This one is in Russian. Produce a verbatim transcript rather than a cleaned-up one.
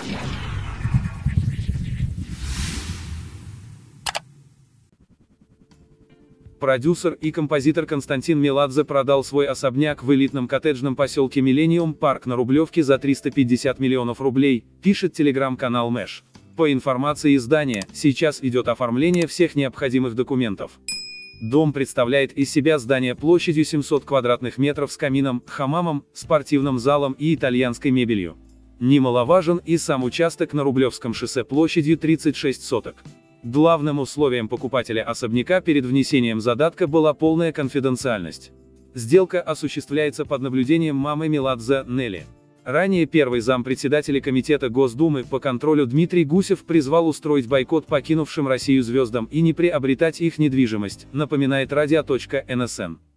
Продюсер и композитор Константин Меладзе продал свой особняк в элитном коттеджном поселке Миллениум Парк на Рублевке за триста пятьдесят миллионов рублей, пишет телеграм-канал Мэш. По информации издания, сейчас идет оформление всех необходимых документов. Дом представляет из себя здание площадью семьсот квадратных метров с камином, хамамом, спортивным залом и итальянской мебелью. Немаловажен и сам участок на Рублевском шоссе площадью тридцать шесть соток. Главным условием покупателя особняка перед внесением задатка была полная конфиденциальность. Сделка осуществляется под наблюдением мамы Меладзе, Нелли. Ранее первый зампредседателя Комитета Госдумы по контролю Дмитрий Гусев призвал устроить бойкот покинувшим Россию звездам и не приобретать их недвижимость, напоминает радио точка эн эс эн.